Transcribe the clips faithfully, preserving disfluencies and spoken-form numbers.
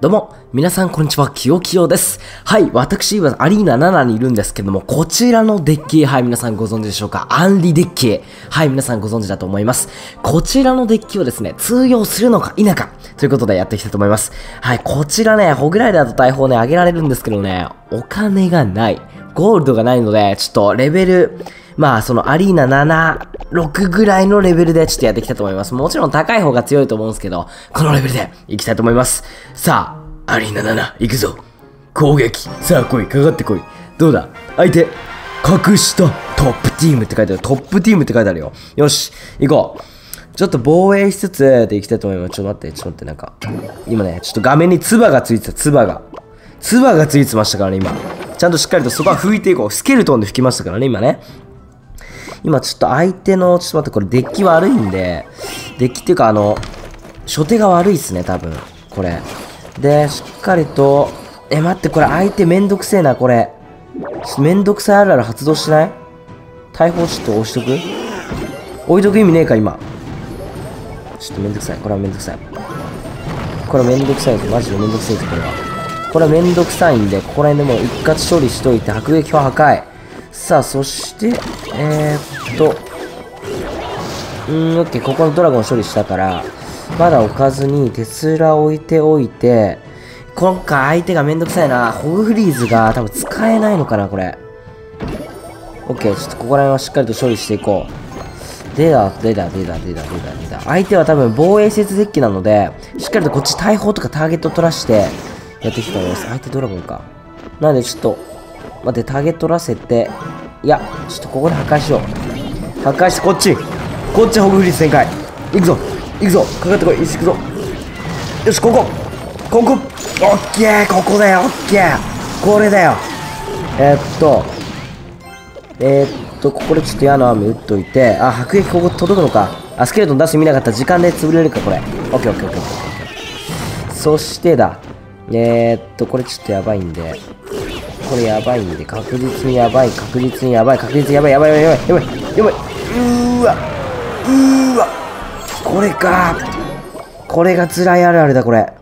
どうも、皆さんこんにちは、きよきよです。はい、私今アリーナななにいるんですけども、こちらのデッキ、はい、皆さんご存知でしょうか？アンリデッキ。はい、皆さんご存知だと思います。こちらのデッキをですね、通用するのか否か、ということでやっていきたいと思います。はい、こちらね、ホグライダーと大砲ね、上げられるんですけどね、お金がない。ゴールドがないので、ちょっとレベル、まあ、そのアリーナなな、ろくぐらいのレベルでちょっとやっていきたいと思います。もちろん高い方が強いと思うんですけど、このレベルでいきたいと思います。さあ、アリーナなな、行くぞ。攻撃。さあ、来い。かかってこい。どうだ？相手。格下。トップティームって書いてある。トップティームって書いてあるよ。よし、行こう。ちょっと防衛しつつでいきたいと思います。ちょっと待って、ちょっと待って、なんか。今ね、ちょっと画面に唾がついてた、唾が。唾がついてましたからね、今。ちゃんとしっかりとそこは拭いていこう。スケルトンで拭きましたからね、今ね。今ちょっと相手の、ちょっと待って、これデッキ悪いんで、デッキっていうかあの、初手が悪いっすね、多分。これ。で、しっかりと、え、待って、これ相手めんどくせえな、これ。めんどくさいあるある発動しない？大砲ちょっと押しとく？置いとく意味ねえか、今。ちょっとめんどくさい。これはめんどくさい。これはめんどくさいぞ。マジでめんどくさいぞ、これは。これはめんどくさいんで、ここら辺でもう一括処理しといて、迫撃砲破壊。さあ、そして、えー、っと、うーん、オッケー、ここのドラゴン処理したから、まだ置かずに、テスラ置いておいて、今回相手がめんどくさいな。ホグフリーズが多分使えないのかな、これ。オッケー、ちょっとここら辺はしっかりと処理していこう。出だ、出だ、出だ、出だ、出だ、出だ。相手は多分防衛説デッキなので、しっかりとこっち大砲とかターゲット取らして、やっていきたいと思います。相手ドラゴンか。なんでちょっと、待って、ターゲット取らせて、いや、ちょっとここで破壊しよう。破壊して、こっちこっちホグフリーズ展開。行くぞ行くぞかかってこい。よし、行くぞ。よし、ここここオッケーここだよオッケーこれだよえー、っと、えー、っと、ここでちょっと矢の雨打っといて、あ、迫撃ここ届くのか。あ、スケルトン出してみなかったら時間で潰れるか、これ。オッケーオッケーオッケーオッケー。そしてだ。えー、っと、これちょっとやばいんで、これやばいんで、確実にやばい、確実にやばい、確実にやばい、やばい、やばい、やばい、やばい、やばい、うーわ、うーわ、これか。これが辛いあるあるだ、これ。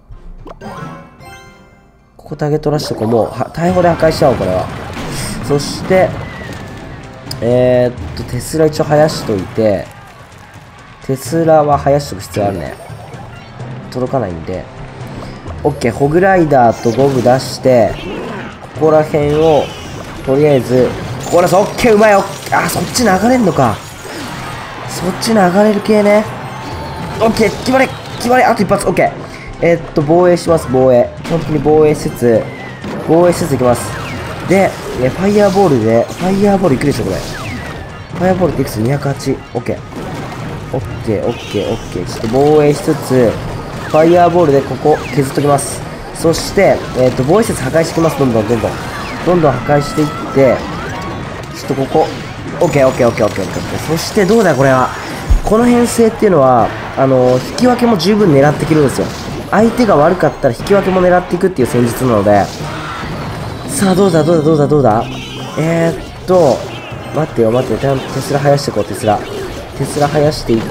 ここターゲット出しとこう。もう、大砲で破壊しちゃおう、これは。そして、えー、っと、テスラ一応生やしといて、テスラは生やしとく必要あるね。届かないんで。オッケー、ホグライダーとゴブ出して、ここら辺を、とりあえず、ここら辺、オッケー、うまい、オッケー、あ、そっち流れんのか。そっち流れる系ね。オッケー、決まれ、決まれ、あと一発、オッケー。えー、っと、防衛します、防衛。基本的に防衛しつつ、防衛しつついきます。で、えファイヤーボールで、ファイヤーボールいくでしょ、これ。ファイヤーボールっていくつ ?にひゃくはち。オッケー。オッケー、オッケー、オッケー。ちょっと防衛しつつ、ファイヤーボールでここ削っときます。そして、えっと、防衛施設破壊していきます。どんどんどんどん。どんどん破壊していって、ちょっとここ、オッケーオッケーオッケーオッケーオッケー。そしてどうだこれは。この編成っていうのは、あの、引き分けも十分狙っていけるんですよ。相手が悪かったら引き分けも狙っていくっていう戦術なので、さあ、どうだどうだどうだどうだえー、っと、待ってよ待ってよ。テスラ生やしていこう、テスラ。テスラ生やしていって、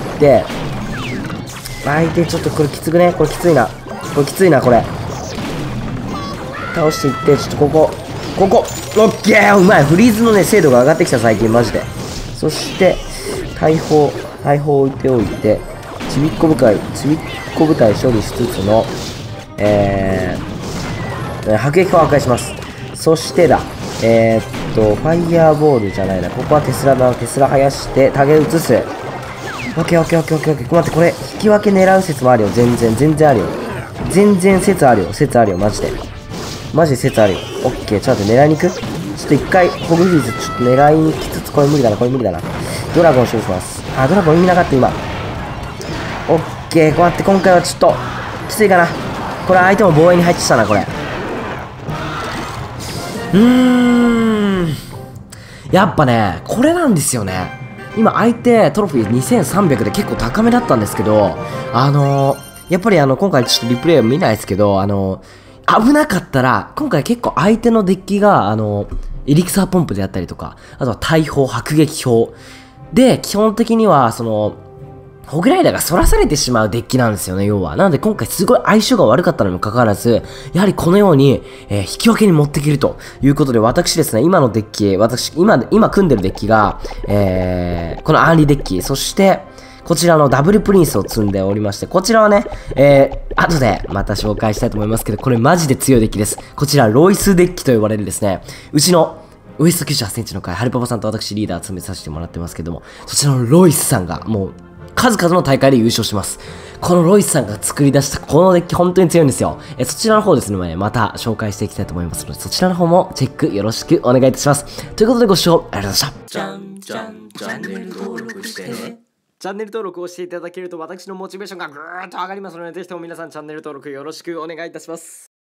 相手ちょっとこれきつくねこれきついな。これきついな、これ。倒していって、ちょっとここ、ここ、オッケーうまいフリーズのね、精度が上がってきた、最近、マジで。そして、大砲、大砲置いておいて、ちびっこ部隊、ちびっこ部隊処理しつつの、えー、迫撃砲を破壊します。そしてだ、えー、っと、ファイヤーボールじゃないな、ここはテスラだな、テスラ生やして、タゲ移す。オッケーオッケーオッケーオッケーオッケー。待って、これ、引き分け狙う説もあるよ、全然、全然あるよ。全然説あるよ、説あるよ、マジで。マジで説あるよ。オッケー、ちょっと待って、狙いに行くちょっと一回、ホグフリーズ、ちょっと狙いに来つつ、これ無理だな、これ無理だな。ドラゴン処理します。あ、ドラゴン意味なかった、今。オッケー、こうやって、今回はちょっと、きついかな。これ、相手も防衛に入ってきたな、これ。うーん。やっぱね、これなんですよね。今、相手、トロフィーにせんさんびゃくで結構高めだったんですけど、あのー、やっぱりあの、今回ちょっとリプレイは見ないですけど、あのー、危なかったら、今回結構相手のデッキが、あの、エリクサーポンプであったりとか、あとは大砲、迫撃砲。で、基本的には、その、 ホグライダーが反らされてしまうデッキなんですよね、要は。なので今回すごい相性が悪かったのにもかかわらず、やはりこのように、えー、引き分けに持っていけるということで、私ですね、今のデッキ、私、今、今組んでるデッキが、えー、このアンリデッキ、そして、こちらのダブルプリンスを積んでおりまして、こちらはね、えー、後でまた紹介したいと思いますけど、これマジで強いデッキです。こちら、ロイスデッキと呼ばれるですね、うちの、ウエストきゅうじゅうはちセンチの回、ハルパパさんと私リーダー詰めさせてもらってますけども、そちらのロイスさんが、もう、数々の大会で優勝します。このロイスさんが作り出したこのデッキ本当に強いんですよ。えそちらの方ですね、また紹介していきたいと思いますので、そちらの方もチェックよろしくお願いいたします。ということでご視聴ありがとうございました。じゃんじゃんチャンネル登録してね。チャンネル登録をしていただけると私のモチベーションがぐーっと上がりますので、ぜひとも皆さんチャンネル登録よろしくお願いいたします。